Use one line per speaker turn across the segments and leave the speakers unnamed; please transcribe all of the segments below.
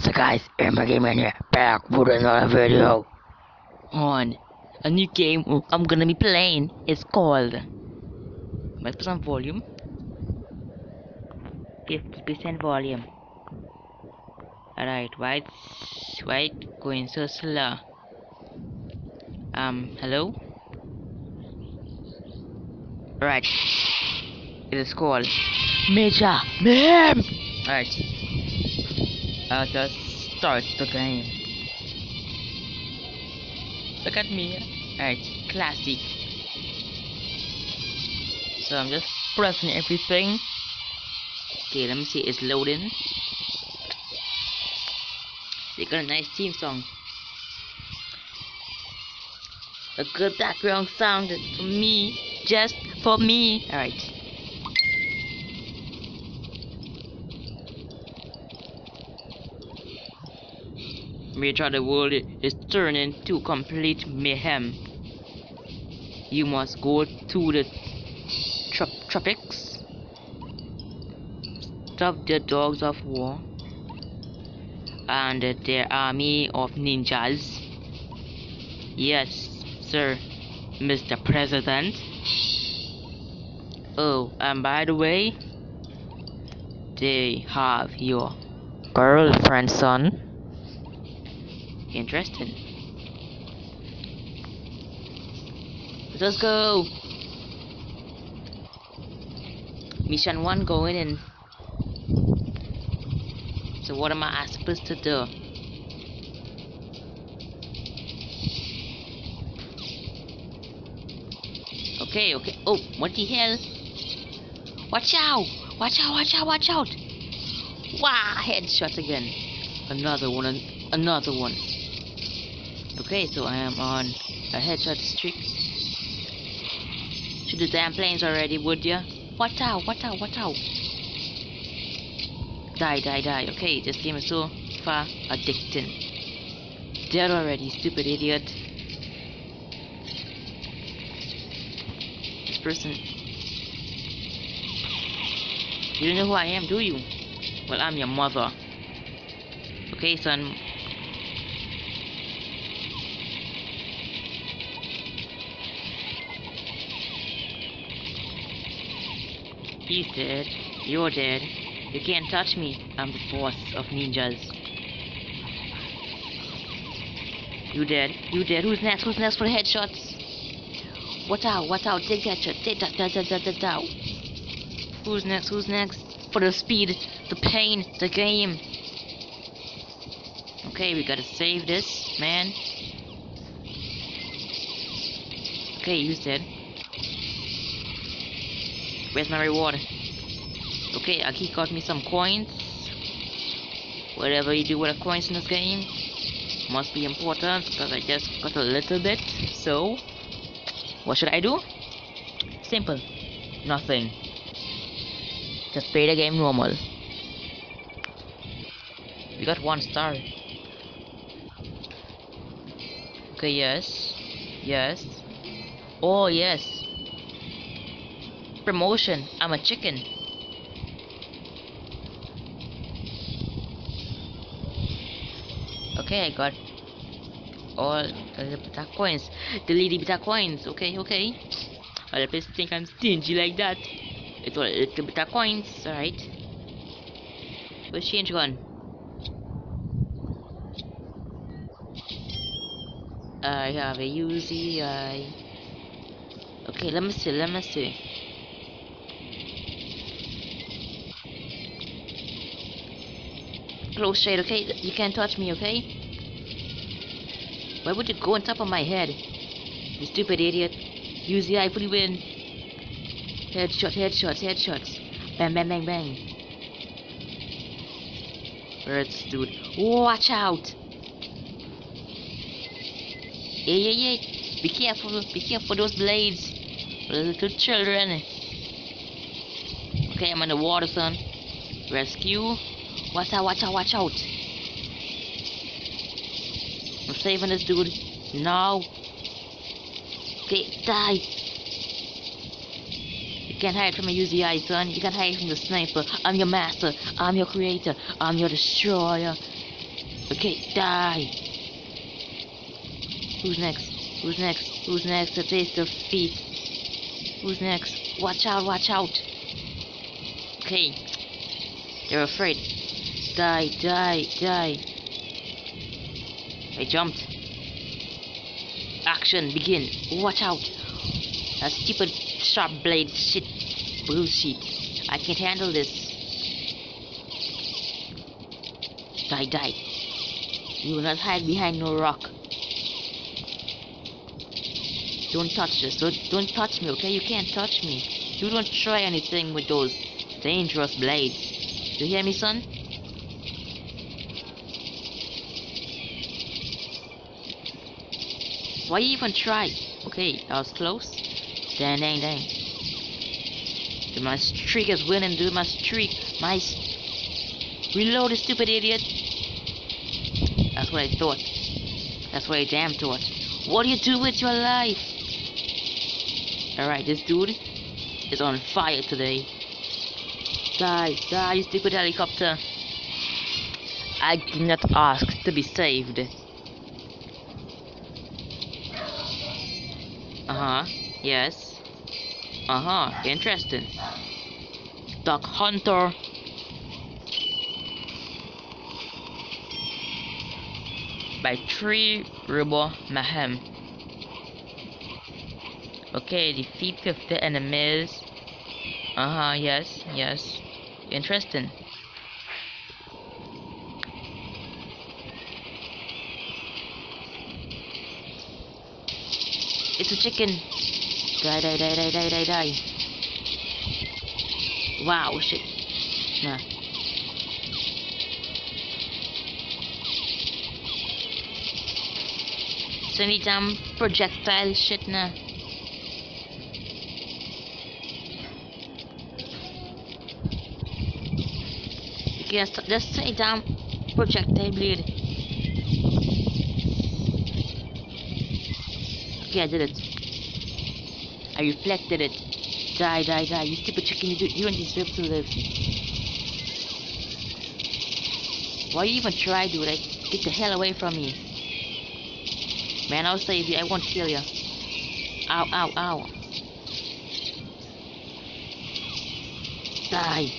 So guys, Gamer here, back with another video on a new game I'm gonna be playing. It's called, let's put some volume, 50% volume. Alright, why going so slow? Hello? Right, it is called Major Meme. Alright, I'll just start the game. Look at me. Alright, classic. So I'm just pressing everything. Okay, let me see, it's loading. They got a nice theme song. A good background sound for me, just for me. Alright. Major, the world is turning to complete mayhem. You must go to the tropics, stop the dogs of war and their army of ninjas. Yes, sir, Mr. President. Oh, and by the way, they have your girlfriend, son. Interesting. Let's go. Mission 1 going in. So what am I supposed to do? Okay. Oh, what the hell? Watch out! Watch out! Wow, headshot again. Another one. Okay, so I am on a headshot streak. Shoot the damn planes already, would ya? Watch out! Die. Okay, this game is so far addicting. Dead already, stupid idiot. This person. You don't know who I am, do you? Well, I'm your mother. Okay, son. He's dead. You're dead. You can't touch me. I'm the boss of ninjas. You dead. Who's next for the headshots? Watch out. Take that shot. Take that out. Who's next? For the speed, the pain, the game. Okay, we gotta save this, man. Okay, who's dead? Where's my reward? Okay, he got me some coins. Whatever you do with the coins in this game must be important, because I just got a little bit. So, what should I do? Simple. Nothing. Just play the game normal. We got 1 star. Okay, yes. Oh, yes. Promotion. I'm a chicken. Okay, I got all the beta coins. The lady beta coins. Okay. Other people think I'm stingy like that. It's all little beta coins. Alright. Where's change gone? I have a Uzi. Okay, let me see. Close shade, okay? You can't touch me, okay? Why would you go on top of my head? You stupid idiot. Use the eye, fully win. Headshots. Bang. Birds, dude. Watch out! Hey. Be careful those blades. Little children. Okay, I'm in the water, son. Rescue. Watch out. I'm saving this dude. No. Okay, die. You can't hide from a UZI, son. You can't hide from the sniper. I'm your master. I'm your creator. I'm your destroyer. Okay, die. Who's next? Who's next? Who's next to taste defeat? Who's next? Watch out, watch out. Okay. They're afraid. Die, die, die. I jumped. Action, begin. Watch out. That stupid sharp blade shit. Bullshit. I can't handle this. Die, die. You will not hide behind no rock. Don't touch this. Don't touch me, okay? You can't touch me. You don't try anything with those dangerous blades. You hear me, son? Why you even try? Okay, that was close. Dang, dang, dang. Dude, my streak is winning, dude. My streak. Reload, this stupid idiot. That's what I thought. That's what I damn thought. What do you do with your life? Alright, this dude is on fire today. Die, die, you stupid helicopter. I did not ask to be saved. Yes. Interesting. Duck Hunter. By Tree Robo Mayhem. Okay, defeat 50 enemies. Yes, yes. Interesting. It's a chicken. Die, die, die, die, die, die, die. Wow, shit. Nah. So any damn projectile shit, nah. Yes, just any damn projectile blade. Okay, I did it. I reflected it. Die, die, die. You stupid chicken, you don't deserve to live. Why you even try, dude? Like, get the hell away from me. Man, I'll save you. I won't kill you. Ow, ow, ow. Die.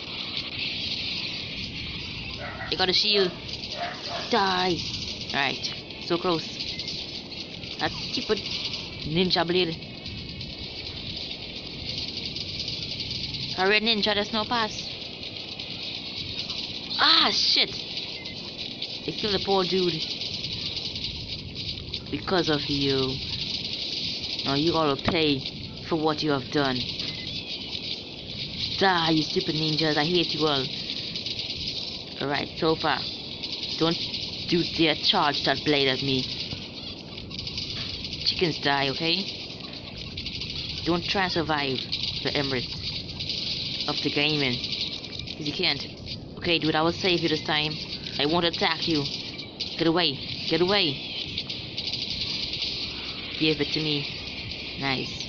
I got a shield. Die. Alright. So close. That stupid ninja blade. A red ninja, there's no pass. Ah, shit. I killed the poor dude. Because of you. Now you all will pay for what you have done. Die, you stupid ninjas. I hate you all. Alright, so far. Don't dare charge that blade at me. Chickens die, okay? Don't try and survive the Emirates of the gaming. Because you can't. Okay, dude, I will save you this time. I won't attack you. Get away. Get away. Give it to me. Nice.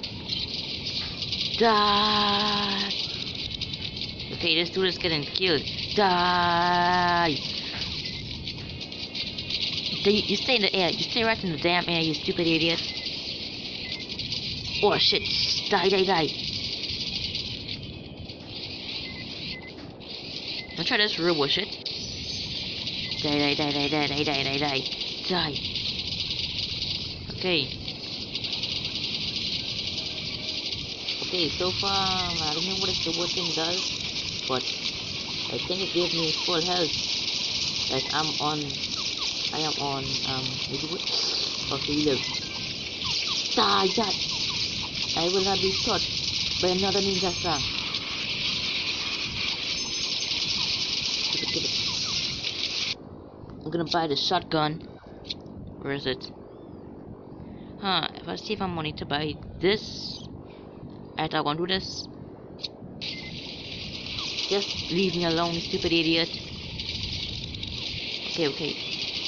Die. Okay, this dude is getting killed. Die. You stay in the air. You stay right in the damn air, you stupid idiot. Oh shit. Die, die, die. Let's try this robo shit. Die, die, die, die, die, die, die, die, die. Die. Okay. Okay, so far, I don't know what the thing does, but I think it gave me full health. Like I am on, okay, live. Die, die. I will not be touched by another ninja star. Give it. I'm gonna buy the shotgun. Where is it? If I see if I'm money to buy this. I want to do this. Just leave me alone, you stupid idiot. Okay, okay.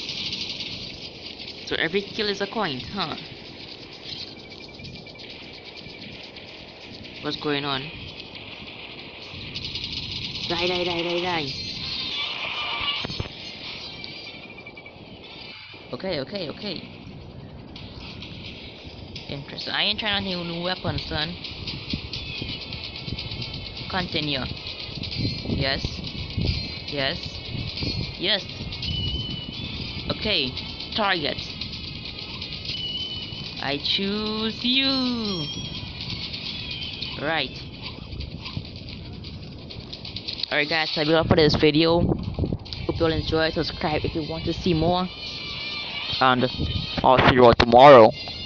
So every kill is a coin, huh? What's going on? Die, die, die, die, die. Okay, okay, okay. Interesting. I ain't trying to new weapon, son. Continue. Yes. Yes. Yes. Okay. Target. I choose you. Right. Alright guys, that'll be all for this video. Hope you all enjoy. Subscribe if you want to see more. And I'll see you all tomorrow.